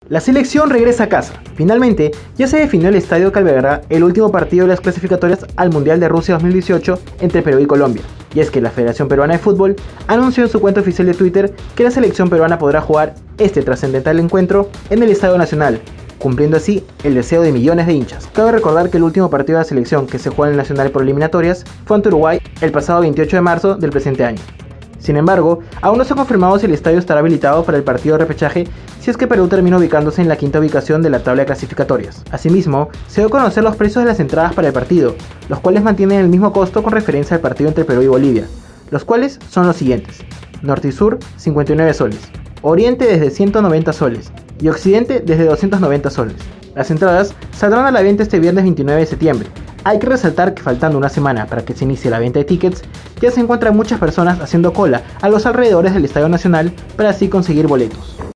La selección regresa a casa. Finalmente, ya se definió el estadio que albergará el último partido de las clasificatorias al Mundial de Rusia 2018 entre Perú y Colombia. Y es que la Federación Peruana de Fútbol anunció en su cuenta oficial de Twitter que la selección peruana podrá jugar este trascendental encuentro en el Estadio Nacional, cumpliendo así el deseo de millones de hinchas. Cabe recordar que el último partido de la selección que se jugó en el Nacional por eliminatorias fue ante Uruguay el pasado 28 de marzo del presente año. Sin embargo, aún no se ha confirmado si el estadio estará habilitado para el partido de repechaje si es que Perú termina ubicándose en la quinta ubicación de la tabla de clasificatorias. Asimismo, se dio a conocer los precios de las entradas para el partido, los cuales mantienen el mismo costo con referencia al partido entre Perú y Bolivia, los cuales son los siguientes: Norte y Sur, 59 soles, Oriente desde 190 soles y Occidente desde 290 soles. Las entradas saldrán a la venta este viernes 29 de septiembre. Hay que resaltar que faltando una semana para que se inicie la venta de tickets, ya se encuentran muchas personas haciendo cola a los alrededores del Estadio Nacional para así conseguir boletos.